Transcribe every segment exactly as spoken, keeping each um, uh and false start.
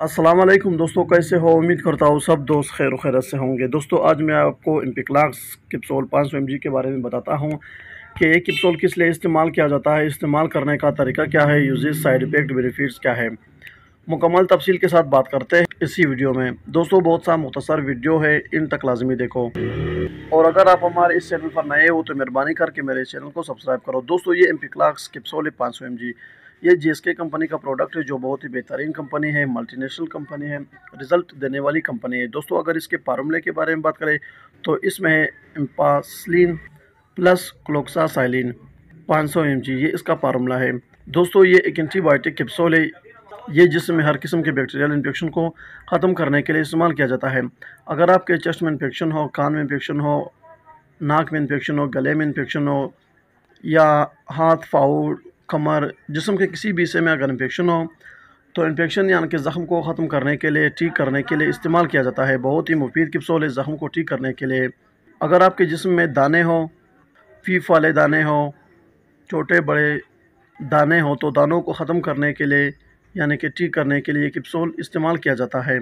अस्सलाम वालेकुम दोस्तों, कैसे हो? उम्मीद करता हूँ सब दोस्त खैर खैरत से होंगे। दोस्तों आज मैं आपको एम्पिक्लाक्स किप्सोल पाँच सौ एम जी के बारे में बताता हूँ कि ये किप्सोल किस लिए इस्तेमाल किया जाता है, इस्तेमाल करने का तरीका क्या है, यूजेस, साइड इफ़ेक्ट, बेनिफिट्स क्या है। मुकम्मल तफसील के साथ बात करते हैं इसी वीडियो में। दोस्तों बहुत सा मुख्तसर वीडियो है, इन तक लाजमी देखो। और अगर आप हमारे इस चैनल पर नए हो तो मेहरबानी करके मेरे चैनल को सब्सक्राइब करो। दोस्तों ये एम्पिक्लाक्स किप्सोल पाँच सौ एम जी ये जी एस के कंपनी का प्रोडक्ट है, जो बहुत ही बेहतरीन कंपनी है, मल्टीनेशनल कंपनी है, रिजल्ट देने वाली कंपनी है। दोस्तों अगर इसके फार्मूले के बारे में बात करें तो इसमें है एम्पासलिन प्लस क्लोक्सासाइलिन पाँच सौ एम जी, ये इसका फार्मूला है। दोस्तों ये एक एंटीबायोटिक कैप्सूल है, ये जिसमें हर किस्म के बैक्टीरियल इन्फेक्शन को ख़त्म करने के लिए इस्तेमाल किया जाता है। अगर आपके चेस्ट में इन्फेक्शन हो, कान में इन्फेक्शन हो, नाक में इन्फेक्शन हो, गले में इन्फेक्शन हो, या हाथ, पाँव, कमर, जिस्म के किसी भी हिस्से में अगर इन्फेक्शन हो तो इन्फेक्शन यानी कि ज़ख्म को ख़त्म करने के लिए, ठीक करने के लिए इस्तेमाल किया जाता है। बहुत ही मुफीद कैप्सूल है ज़ख्म को ठीक करने के लिए। अगर आपके जिस्म में दाने हो, फीफ वाले दाने हो, छोटे बड़े दाने हो, तो दानों को ख़त्म करने के लिए यानी कि ठीक करने के लिए कैप्सूल इस्तेमाल किया जाता है।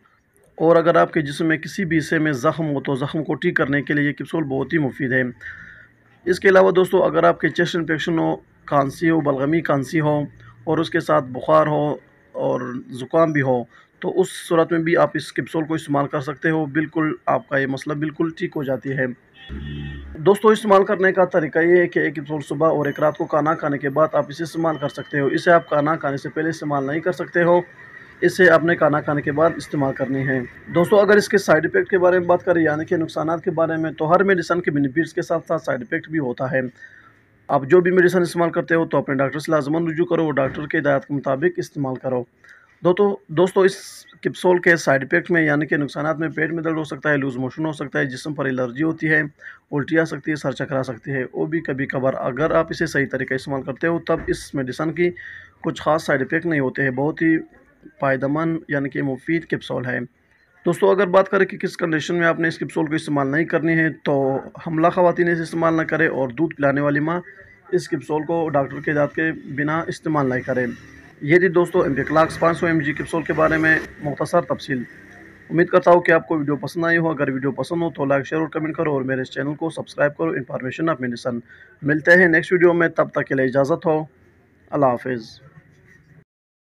और अगर आपके जिस्म में किसी भी हिस्से में ज़ख्म हो तो ज़ख्म को ठीक करने के लिए ये कैप्सूल बहुत ही मुफीद है। इसके अलावा दोस्तों अगर आपके चेस्ट इन्फेक्शन हो, खांसी हो, बलगमी खांसी हो और उसके साथ बुखार हो और ज़ुकाम भी हो, तो उस सूरत में भी आप इस कैप्सूल को इस्तेमाल कर सकते हो। बिल्कुल आपका ये मसला बिल्कुल ठीक हो जाती है। दोस्तों इस्तेमाल करने का तरीका ये है कि एक कैप्सूल सुबह और एक रात को खाना खाने के बाद आप इसे इस्तेमाल कर सकते हो। इसे आप खाना खाने से पहले इस्तेमाल नहीं कर सकते हो, इसे आपने खाना खाने के बाद इस्तेमाल करनी है। दोस्तों अगर इसके साइड इफ़ेक्ट के बारे में बात करें यानी कि नुकसानात के बारे में, तो हर मेडिसिन के बेनिफिट्स के साथ साथ साइड इफ़ेक्ट भी होता है। आप जो भी मेडिसिन इस्तेमाल करते हो तो अपने डॉक्टर से लाजमन रुजू करो, डॉक्टर के हिदायत के मुताबिक इस्तेमाल करो। दोस्तों दोस्तों इस कैप्सूल के साइड इफ़ेक्ट में यानी कि नुकसानात में पेट में दर्द हो सकता है, लूज़ मोशन हो सकता है, जिस्म पर एलर्जी होती है, उल्टी आ सकती है, सर चकरा सकती है, वो भी कभी कभार। अगर आप इसे सही तरीके इस्तेमाल करते हो तब इस मेडिसिन की कुछ ख़ास साइड इफ़ेक्ट नहीं होते हैं। बहुत ही फ़ायदेमंद यानी कि मुफीद कैप्सूल है। दोस्तों अगर बात करें कि किस कंडीशन में आपने इस कैप्सूल को इस्तेमाल नहीं करनी है, तो हमला ख़वातीन इसे इस्तेमाल ना करें और दूध पिलाने वाली माँ इस कैप्सूल को डॉक्टर के हिदायत के बिना इस्तेमाल नहीं करें। ये थी दोस्तों एम्पिक्लाक्स पाँच सौ एम जी कैप्सूल के बारे में मुख्तसर तफसील। उम्मीद करता हूँ कि आपको वीडियो पसंद आई हो। अगर वीडियो पसंद हो तो लाइक, शेयर और कमेंट करो और मेरे इस चैनल को सब्सक्राइब करो। Information of medicine. मिलते हैं नेक्स्ट वीडियो में, तब तक के लिए इजाज़त हो। अल्लाह हाफिज़।